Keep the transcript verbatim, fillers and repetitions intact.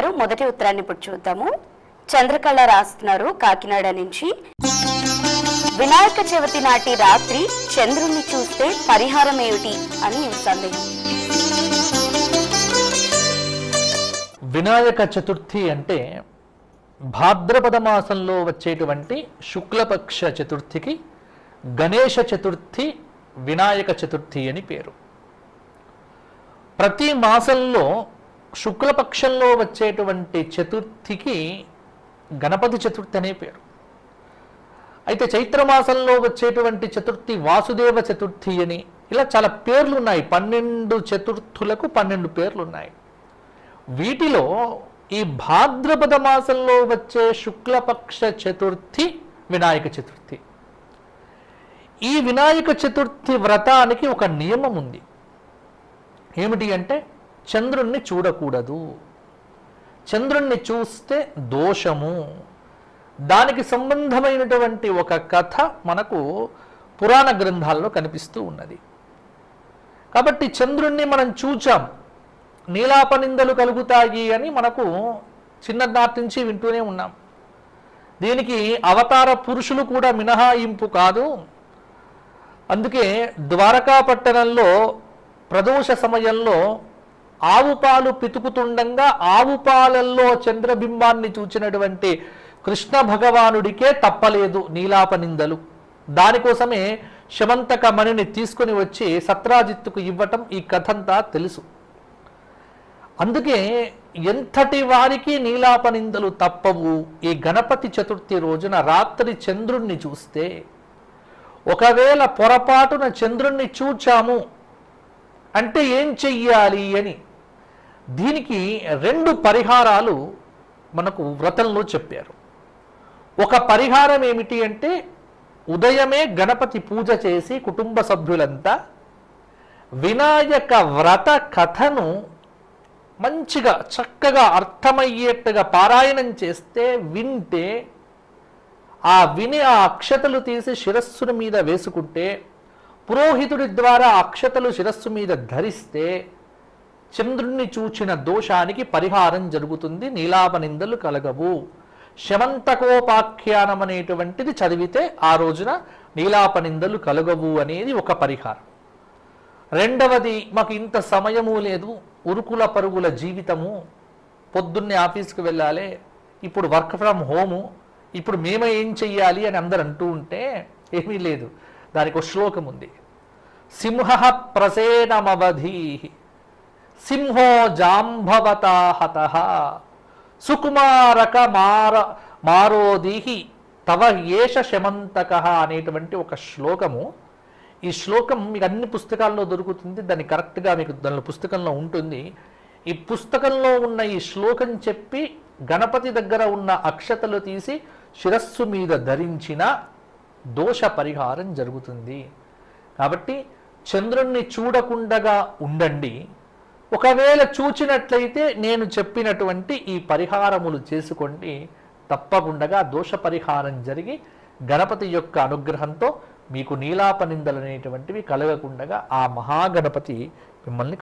గారు మొదటి ఉత్తరాన్ని ఇప్పుడు చూద్దాము. చంద్రకళ రాస్తున్నారు కాకినాడ నుంచి. వినాయక చవితి నాటి రాత్రి చంద్రుణ్ణి చూస్తే పరిహారం ఏమిటి అని సందేహం. వినాయక చతుర్థి అంటే భాద్రపద మాసంలో వచ్చేటువంటి శుక్లపక్ష చతుర్థికి గణేష చతుర్థి, వినాయక చతుర్థి అని పేరు. ప్రతి మాసంలో శుక్లపక్షంలో వచ్చేటువంటి చతుర్థికి గణపతి చతుర్థి అనే పేరు. అయితే చైత్రమాసంలో వచ్చేటువంటి చతుర్థి వాసుదేవ చతుర్థి అని, ఇలా చాలా పేర్లు ఉన్నాయి. పన్నెండు చతుర్థులకు పన్నెండు పేర్లు ఉన్నాయి. వీటిలో ఈ భాద్రపద మాసంలో వచ్చే శుక్లపక్ష చతుర్థి వినాయక చతుర్థి. ఈ వినాయక చతుర్థి వ్రతానికి ఒక నియమం ఉంది. ఏమిటి అంటే చంద్రుణ్ణి చూడకూడదు. చంద్రుణ్ణి చూస్తే దోషము. దానికి సంబంధమైనటువంటి ఒక కథ మనకు పురాణ గ్రంథాల్లో కనిపిస్తూ ఉన్నది. కాబట్టి చంద్రుణ్ణి మనం చూచాం, నీలాపనిందలు కలుగుతాయి అని మనకు చిన్ననాటి నుంచి వింటూనే ఉన్నాం. దీనికి అవతార పురుషులు కూడా మినహాయింపు కాదు. అందుకే ద్వారకా పట్టణంలో ప్రదోష సమయంలో ఆవు పాలు పితుకుతుండగా ఆవు పాలల్లో చంద్రబింబాన్ని చూచినటువంటి కృష్ణ భగవానుడికే తప్పలేదు నీలాపనిందలు. దానికోసమే శమంతక మణిని తీసుకుని వచ్చి సత్రాజిత్తుకు ఇవ్వటం ఈ కథంతా తెలుసు. అందుకే ఎంతటి వారికి నీలాపనిందలు తప్పవు. ఈ గణపతి చతుర్థి రోజున రాత్రి చంద్రుణ్ణి చూస్తే, ఒకవేళ పొరపాటున చంద్రుణ్ణి చూచాము అంటే ఏం చెయ్యాలి అని, దీనికి రెండు పరిహారాలు మనకు వ్రతంలో చెప్పారు. ఒక పరిహారం ఏమిటి అంటే ఉదయమే గణపతి పూజ చేసి కుటుంబ సభ్యులంతా వినాయక వ్రత కథను మంచిగా చక్కగా అర్థమయ్యేట్టుగా పారాయణం చేస్తే, వింటే, ఆ విని ఆ అక్షతలు తీసి శిరస్సుల మీద వేసుకుంటే, పురోహితుడి ద్వారా అక్షతలు శిరస్సు మీద ధరిస్తే చంద్రుణ్ణి చూచిన దోషానికి పరిహారం జరుగుతుంది, నీలాపనిందలు కలగవు. శమంతకోపాఖ్యానం అనేటువంటిది చదివితే ఆ రోజున నీలాపనిందలు కలగవు అనేది ఒక పరిహారం. రెండవది, మాకు ఇంత సమయము లేదు, ఉరుకుల పరుగుల జీవితము, పొద్దున్నే ఆఫీస్కి వెళ్ళాలి, ఇప్పుడు వర్క్ ఫ్రమ్ హోము, ఇప్పుడు మేమే ఏం చెయ్యాలి అని అందరు అంటూ ఉంటే ఏమీ లేదు. దానికి ఒక శ్లోకం ఉంది. సింహ ప్రసేనమవధీ సింహో జాంభవతా హతః సుకుమారక మార మారోదీహి తవ ఏష శమంతకః అనేటువంటి ఒక శ్లోకము. ఈ శ్లోకం మీకు అన్ని పుస్తకాల్లో దొరుకుతుంది. దాన్ని కరెక్ట్గా మీకు దాని పుస్తకంలో ఉంటుంది. ఈ పుస్తకంలో ఉన్న ఈ శ్లోకం చెప్పి గణపతి దగ్గర ఉన్న అక్షతలు తీసి శిరస్సు మీద ధరించిన దోష పరిహారం జరుగుతుంది. కాబట్టి చంద్రుణ్ణి చూడకుండగా ఉండండి. ఒకవేళ చూచినట్లయితే నేను చెప్పినటువంటి ఈ పరిహారములు చేసుకోండి. తప్పకుండా దోష పరిహారం జరిగి గణపతి యొక్క అనుగ్రహంతో మీకు నీలాపనిందలు అనేటువంటివి కలగకుండగా ఆ మహాగణపతి మిమ్మల్ని